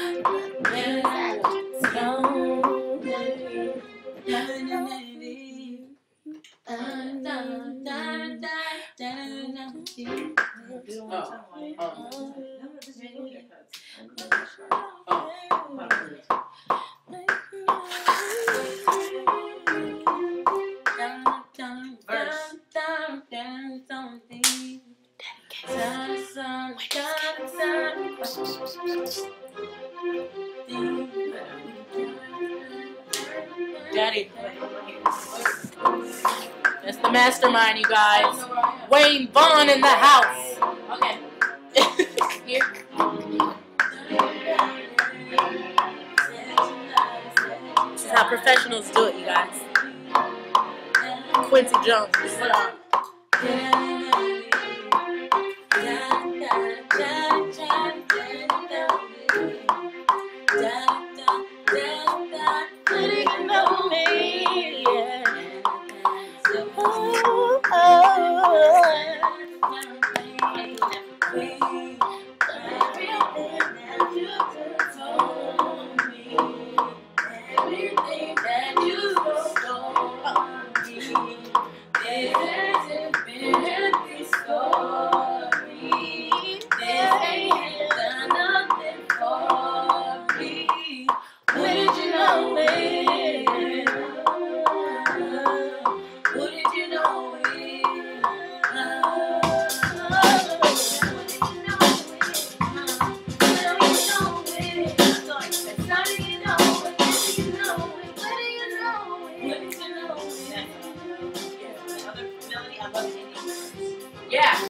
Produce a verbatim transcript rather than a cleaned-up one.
Daddy. That's the mastermind, you guys. Wayne Vaughn in the house. Okay. Here. This is how professionals do it, you guys. Quincy Jones. Yeah.